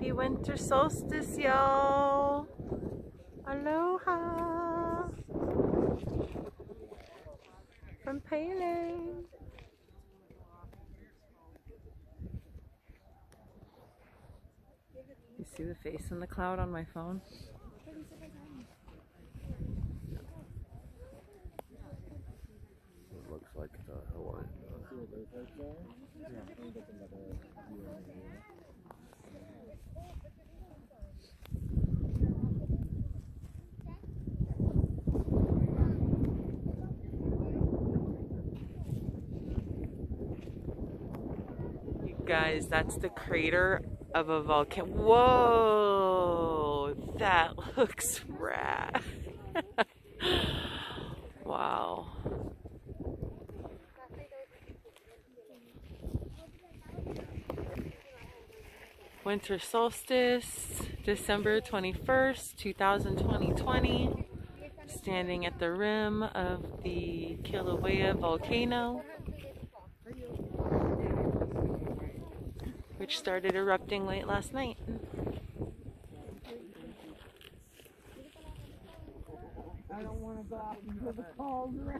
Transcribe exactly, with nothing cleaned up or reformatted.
Happy winter solstice, y'all. Aloha from Pele. You see the face in the cloud on my phone? It looks like the Hawaii. You guys, that's the crater of a volcano. Whoa, that looks rad. Wow. Winter solstice, December twenty-first, two thousand twenty. Standing at the rim of the Kilauea volcano, which started erupting late last night. I don't want to go out into the cold rain.